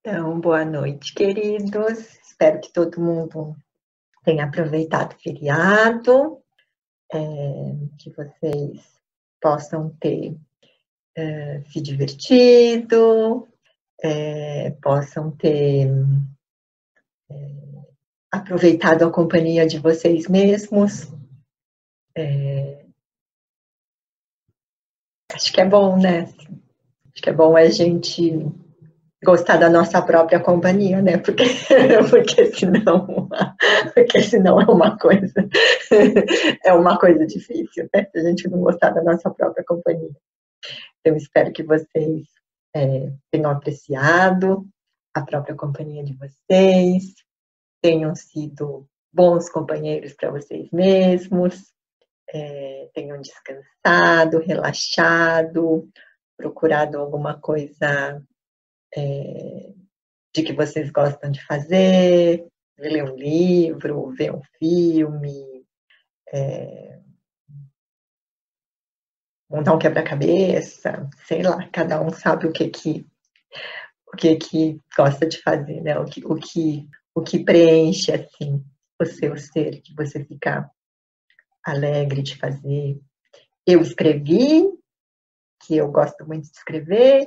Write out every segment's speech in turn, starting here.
Então, boa noite, queridos. Espero que todo mundo tenha aproveitado o feriado, que vocês possam ter se divertido, possam ter aproveitado a companhia de vocês mesmos. Acho que é bom, né? Acho que é bom a gente gostar da nossa própria companhia, né? Porque senão é uma coisa difícil, né? Se a gente não gostar da nossa própria companhia. Eu espero que vocês tenham apreciado a própria companhia de vocês, tenham sido bons companheiros para vocês mesmos, tenham descansado, relaxado, procurado alguma coisa de que vocês gostam de fazer, ler um livro, ver um filme, montar um quebra-cabeça, sei lá, cada um sabe o que gosta de fazer, né? O que preenche assim o seu ser, que você fica alegre de fazer. Eu escrevi, que eu gosto muito de escrever,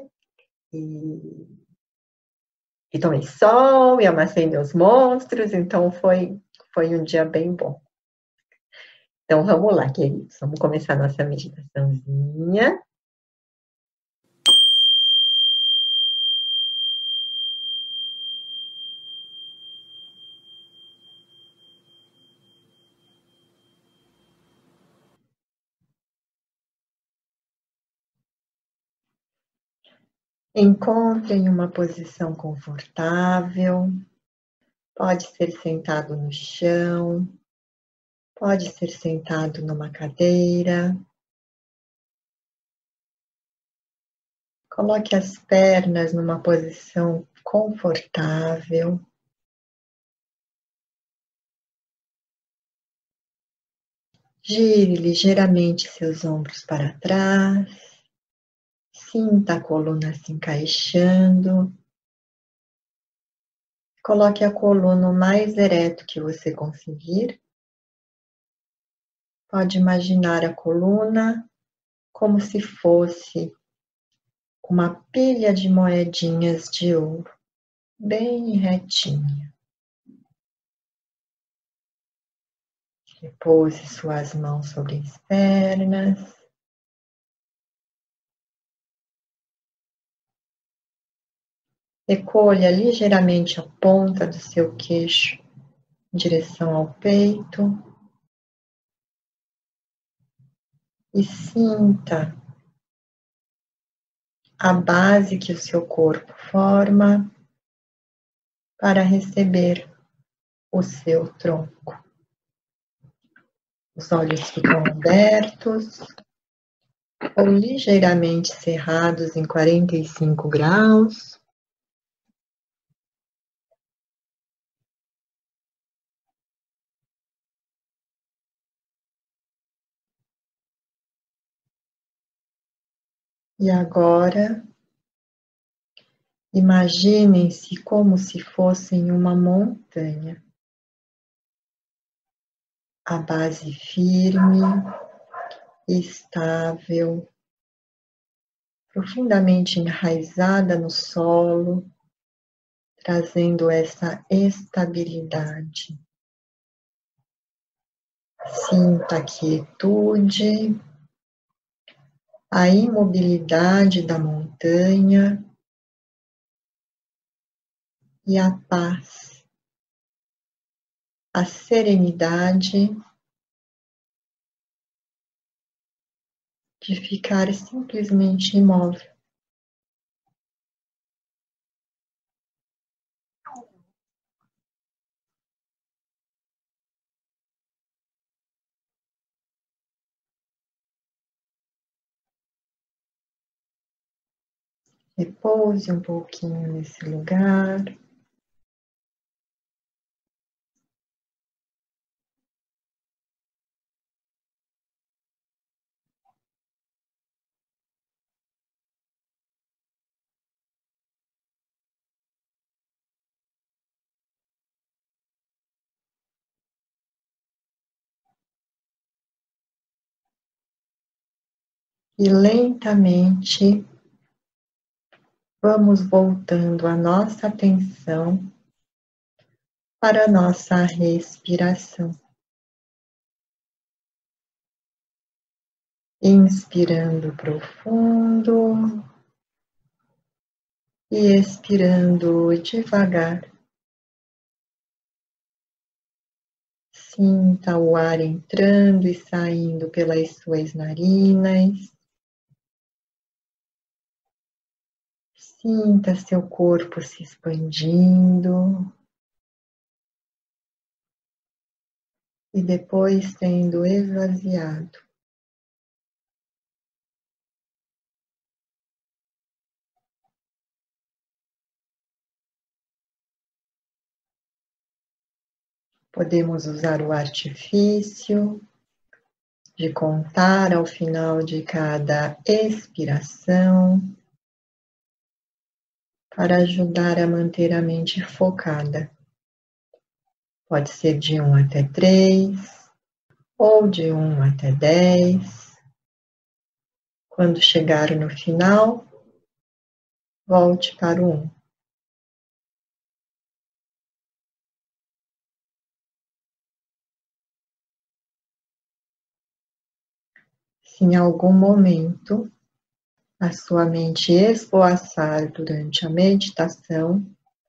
e tomei sol, e amassei meus monstros, então foi um dia bem bom. Então vamos lá, queridos, vamos começar nossa meditaçãozinha. Encontrem uma posição confortável, pode ser sentado no chão, pode ser sentado numa cadeira. Coloque as pernas numa posição confortável. Gire ligeiramente seus ombros para trás. Sinta a coluna se encaixando. Coloque a coluna o mais ereto que você conseguir. Pode imaginar a coluna como se fosse uma pilha de moedinhas de ouro, bem retinha. Repouse suas mãos sobre as pernas. Recolha ligeiramente a ponta do seu queixo em direção ao peito e sinta a base que o seu corpo forma para receber o seu tronco. Os olhos ficam abertos ou ligeiramente cerrados em 45 graus. E agora, imaginem-se como se fossem uma montanha. A base firme, estável, profundamente enraizada no solo, trazendo essa estabilidade. Sinta a quietude, a imobilidade da montanha e a paz, a serenidade de ficar simplesmente imóvel. Repouse um pouquinho nesse lugar. E lentamente vamos voltando a nossa atenção para a nossa respiração. Inspirando profundo e expirando devagar. Sinta o ar entrando e saindo pelas suas narinas. Sinta seu corpo se expandindo e depois sendo esvaziado. Podemos usar o artifício de contar ao final de cada expiração para ajudar a manter a mente focada. Pode ser de 1 até 3 ou de 1 até 10. Quando chegar no final, volte para o 1. Se em algum momento a sua mente esvoaçar durante a meditação,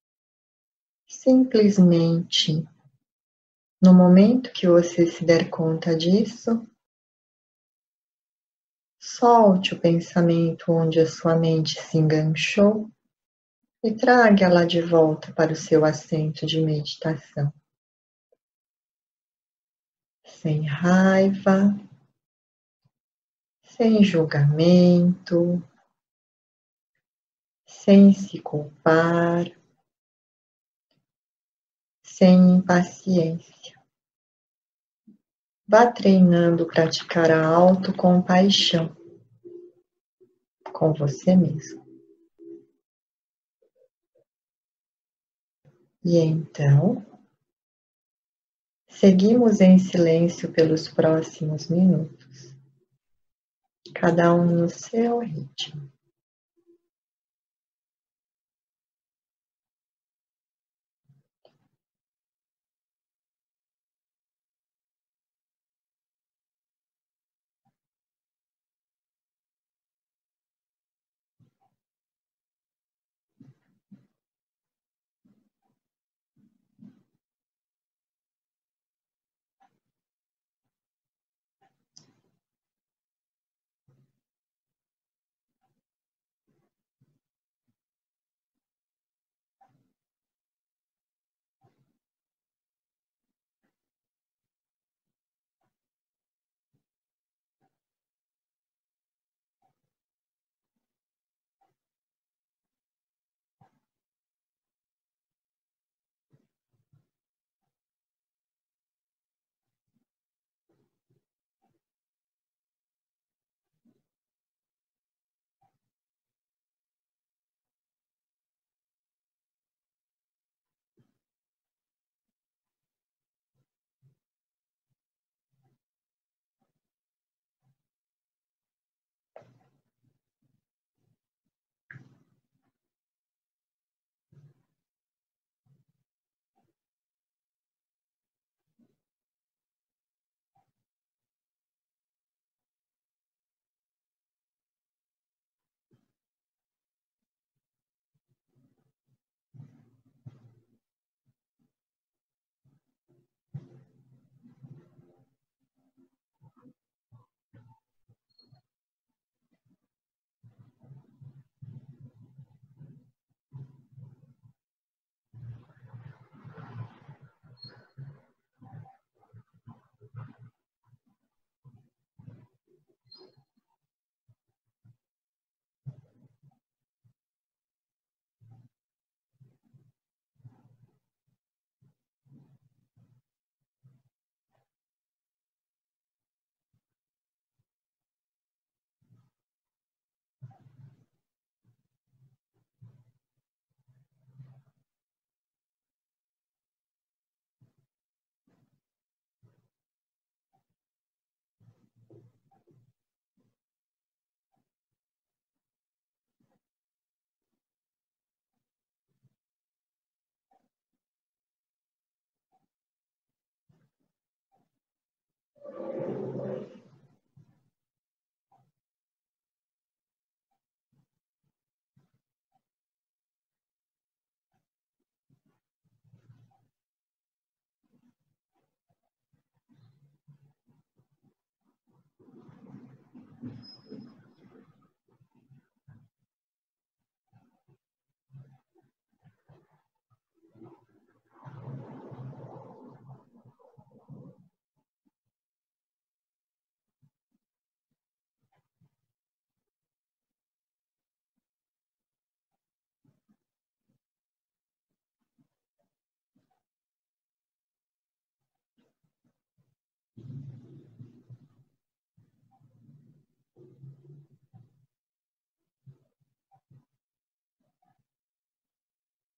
simplesmente, no momento que você se der conta disso, solte o pensamento onde a sua mente se enganchou e traga-la de volta para o seu assento de meditação. Sem raiva, sem julgamento, sem se culpar, sem impaciência. Vá treinando praticar a autocompaixão com você mesmo. E então, seguimos em silêncio pelos próximos minutos, cada um no seu ritmo.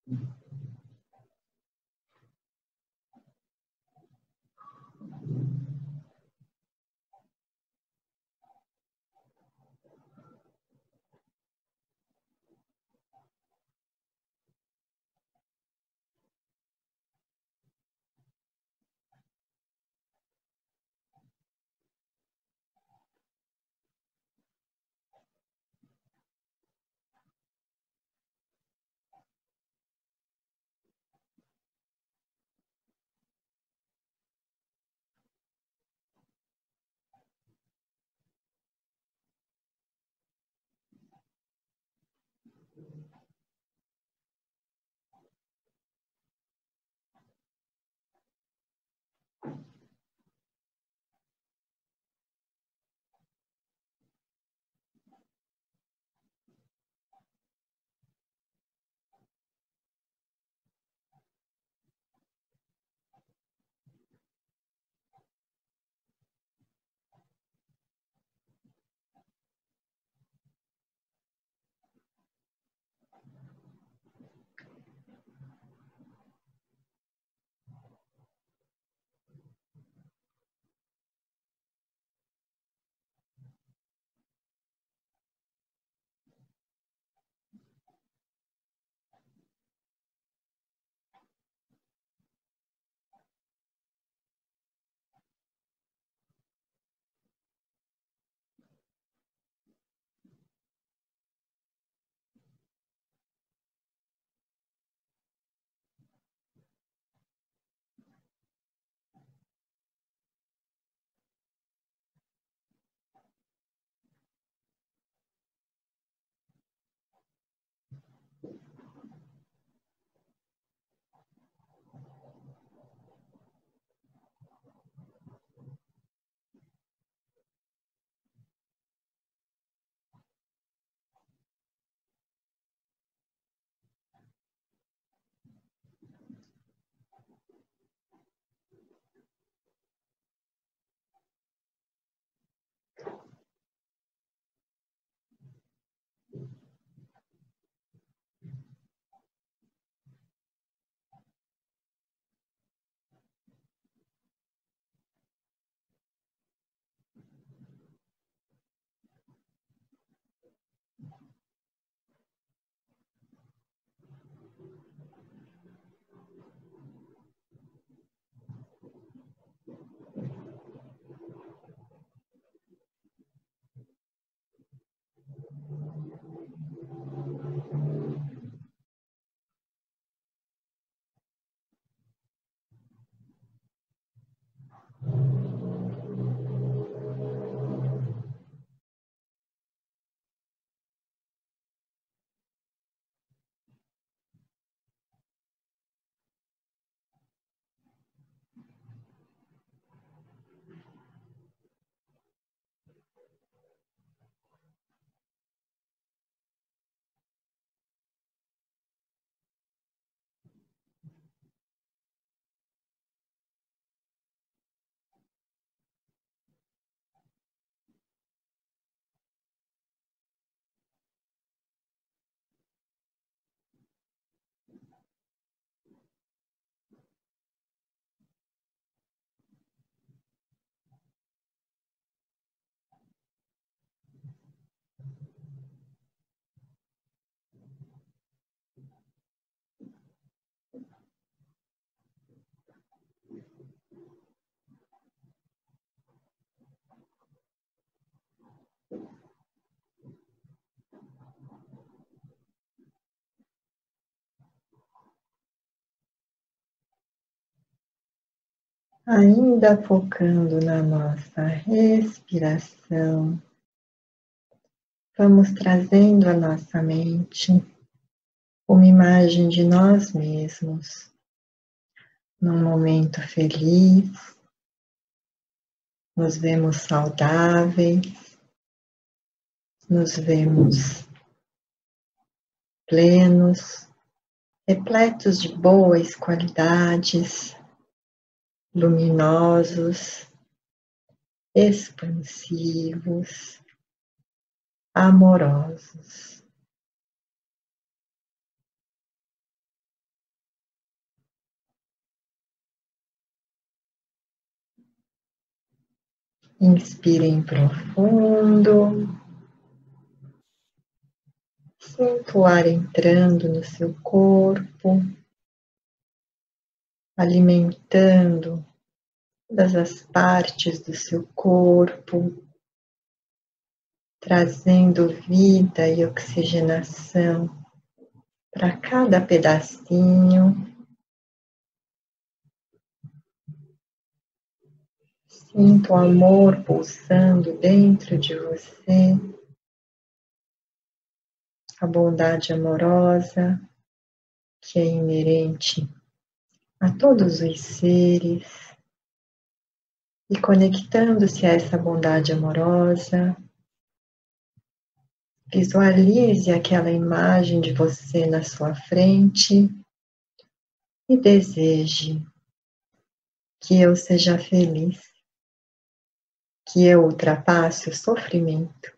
Ainda focando na nossa respiração, vamos trazendo à nossa mente uma imagem de nós mesmos, num momento feliz, nos vemos saudáveis, nos vemos plenos, repletos de boas qualidades, luminosos, expansivos, amorosos. Inspirem profundo. Sinta o ar entrando no seu corpo, alimentando todas as partes do seu corpo, trazendo vida e oxigenação para cada pedacinho. Sinta o amor pulsando dentro de você, a bondade amorosa que é inerente a todos os seres, e conectando-se a essa bondade amorosa, visualize aquela imagem de você na sua frente e deseje que eu seja feliz, que eu ultrapasse o sofrimento,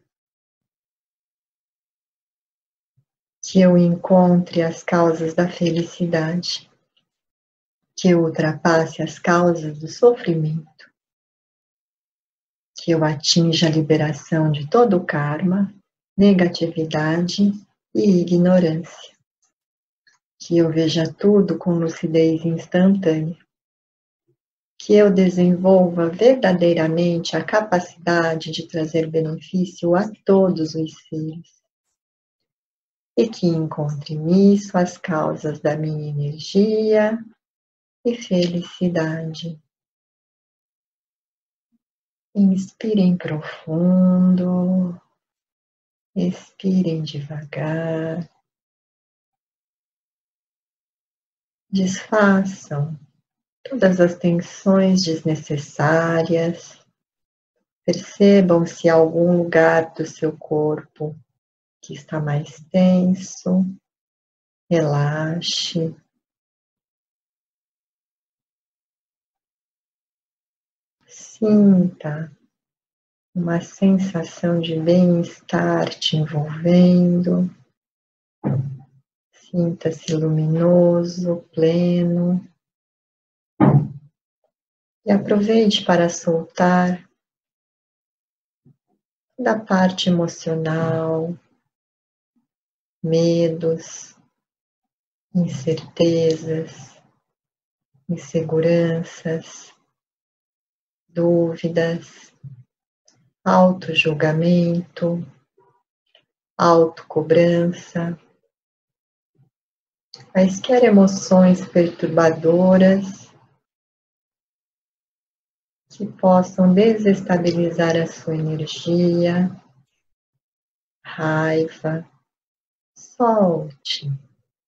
que eu encontre as causas da felicidade, que eu ultrapasse as causas do sofrimento, que eu atinja a liberação de todo o karma, negatividade e ignorância, que eu veja tudo com lucidez instantânea, que eu desenvolva verdadeiramente a capacidade de trazer benefício a todos os seres, e que encontre nisso as causas da minha energia e felicidade. Inspirem profundo, expirem devagar, desfaçam todas as tensões desnecessárias, percebam se há algum lugar do seu corpo que está mais tenso, relaxe. Sinta uma sensação de bem-estar te envolvendo. Sinta-se luminoso, pleno. E aproveite para soltar da parte emocional, medos, incertezas, inseguranças, dúvidas, autojulgamento, autocobrança, quaisquer emoções perturbadoras que possam desestabilizar a sua energia, raiva, solte.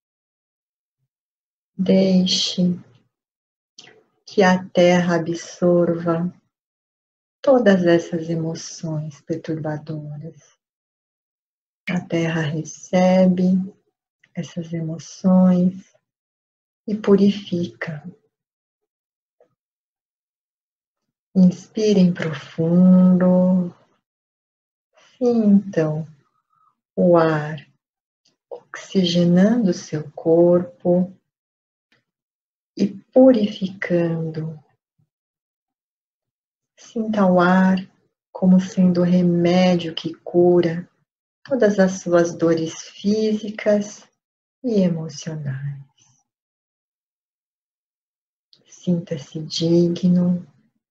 Deixe que a terra absorva todas essas emoções perturbadoras. A terra recebe essas emoções e purifica. Inspirem profundo, sintam o ar oxigenando o seu corpo e purificando. Sinta o ar como sendo o remédio que cura todas as suas dores físicas e emocionais. Sinta-se digno,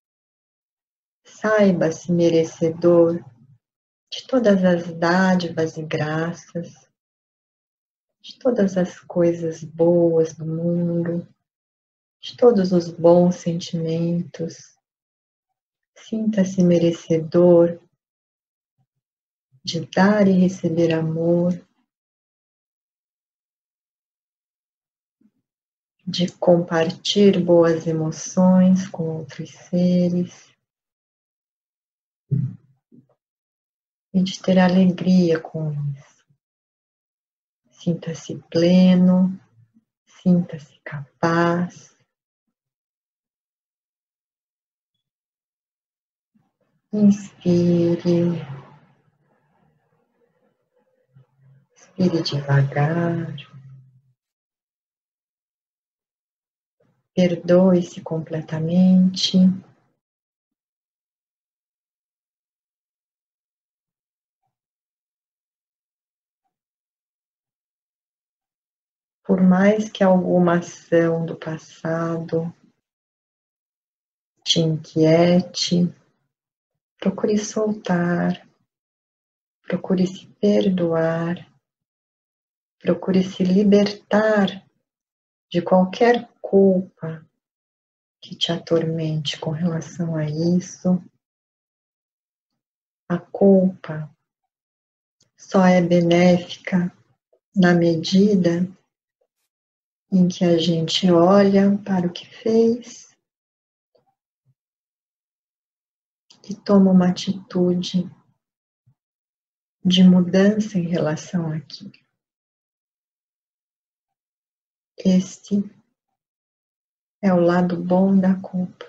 saiba-se merecedor de todas as dádivas e graças, de todas as coisas boas do mundo, de todos os bons sentimentos. Sinta-se merecedor de dar e receber amor, de compartilhar boas emoções com outros seres e de ter alegria com isso. Sinta-se pleno, sinta-se capaz. Inspire, expire devagar. Perdoe-se completamente. Por mais que alguma ação do passado te inquiete, procure soltar, procure se perdoar, procure se libertar de qualquer culpa que te atormente com relação a isso. A culpa só é benéfica na medida em que a gente olha para o que fez e toma uma atitude de mudança em relação àquilo. Este é o lado bom da culpa.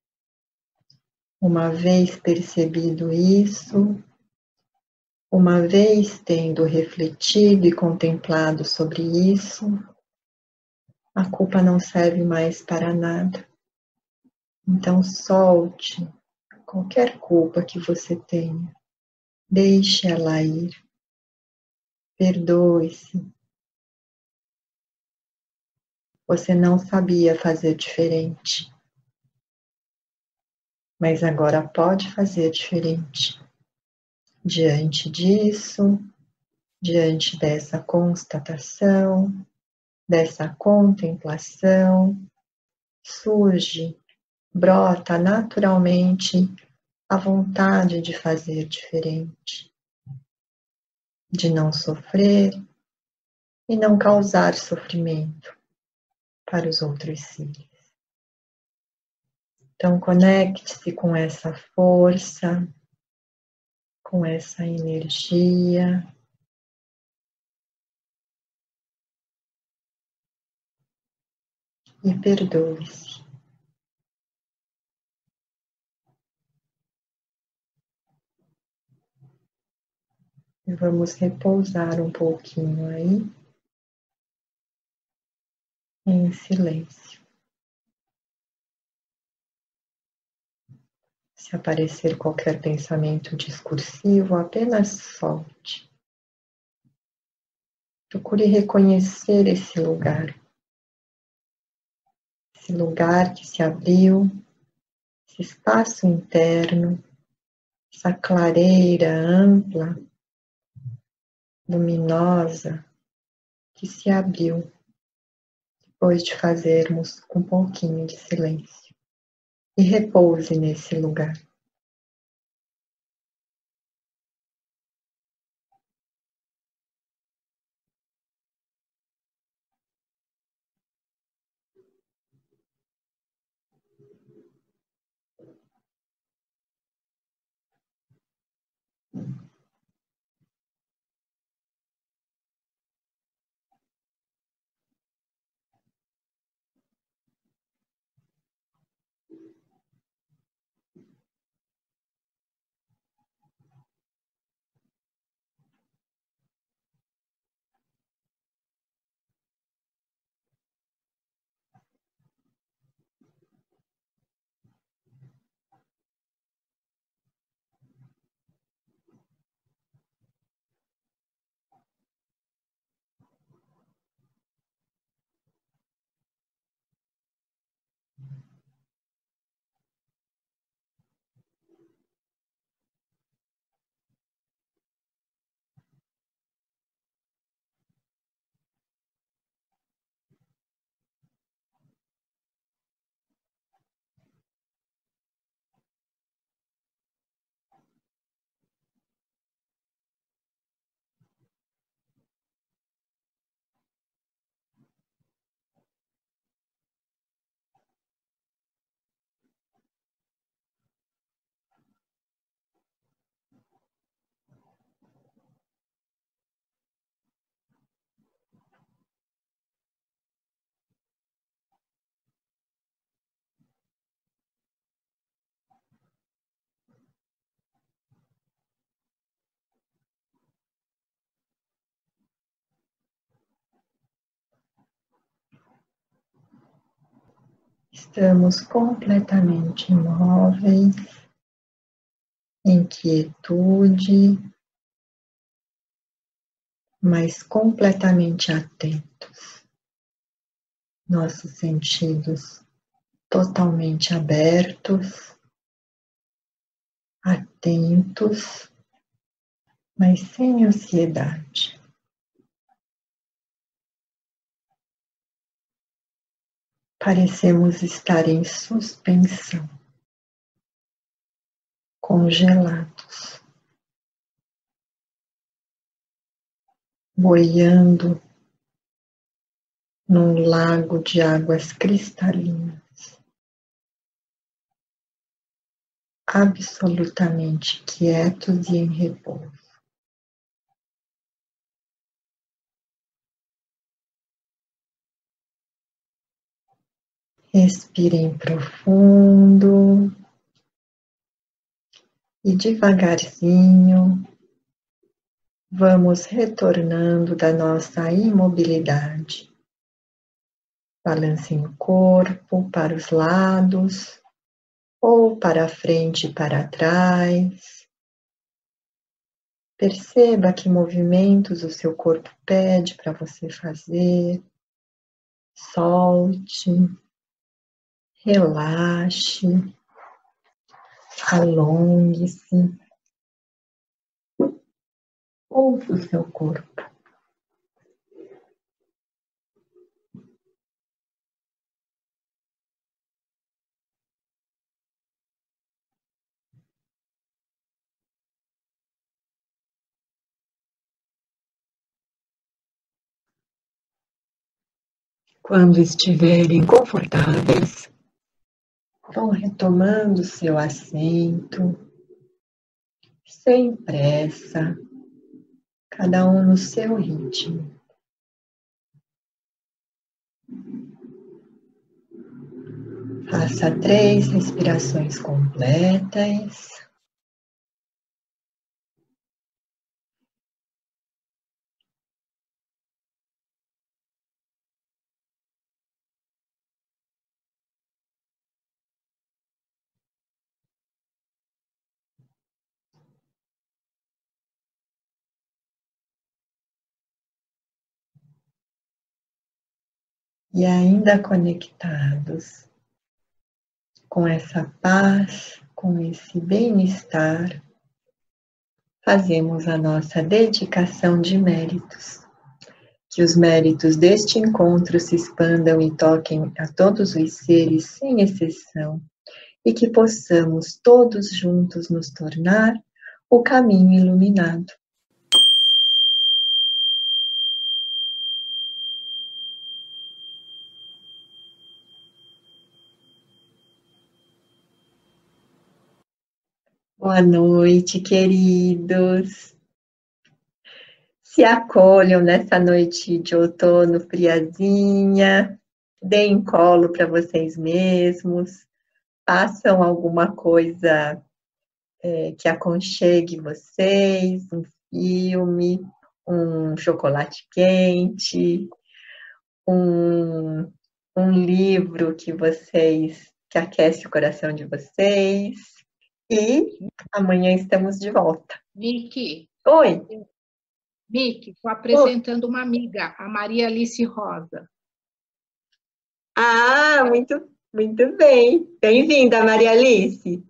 Uma vez percebido isso, uma vez tendo refletido e contemplado sobre isso, a culpa não serve mais para nada. Então solte qualquer culpa que você tenha, deixe ela ir, perdoe-se. Você não sabia fazer diferente, mas agora pode fazer diferente. Diante disso, diante dessa constatação, dessa contemplação, surge, brota naturalmente a vontade de fazer diferente, de não sofrer e não causar sofrimento para os outros seres. Então, conecte-se com essa força, com essa energia. E perdoe-se. E vamos repousar um pouquinho aí, em silêncio. Se aparecer qualquer pensamento discursivo, apenas solte. Procure reconhecer esse lugar que se abriu, esse espaço interno, essa clareira ampla, luminosa, que se abriu depois de fazermos um pouquinho de silêncio. E repouse nesse lugar. Estamos completamente imóveis, em quietude, mas completamente atentos. nossos sentidos totalmente abertos, atentos, mas sem ansiedade. Parecemos estar em suspensão, congelados, boiando num lago de águas cristalinas, absolutamente quietos e em repouso. Respirem profundo e devagarzinho vamos retornando da nossa imobilidade. Balancem o corpo para os lados ou para frente e para trás. Perceba que movimentos o seu corpo pede para você fazer. Solte, relaxe, alongue-se. Ouça o seu corpo. Quando estiverem confortáveis, vão retomando seu assento, sem pressa, cada um no seu ritmo. Faça 3 respirações completas. E ainda conectados com essa paz, com esse bem-estar, fazemos a nossa dedicação de méritos. Que os méritos deste encontro se expandam e toquem a todos os seres, sem exceção, e que possamos todos juntos nos tornar o caminho iluminado. Boa noite, queridos. Se acolham nessa noite de outono friazinha, deem colo para vocês mesmos, façam alguma coisa que aconchegue vocês, um filme, um chocolate quente, um livro que aquece o coração de vocês. E amanhã estamos de volta. Vicky. Oi. Vicky, estou apresentando uma amiga, a Maria Alice Rosa. Ah, muito, muito bem. Bem-vinda, Maria Alice.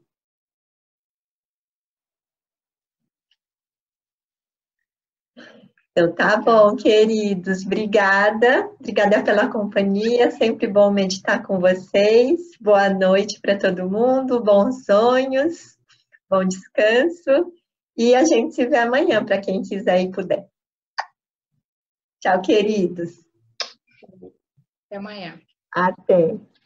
Então tá bom, queridos. Obrigada pela companhia. Sempre bom meditar com vocês. Boa noite para todo mundo, bons sonhos, bom descanso. E a gente se vê amanhã, para quem quiser e puder. Tchau, queridos. Até amanhã. Até.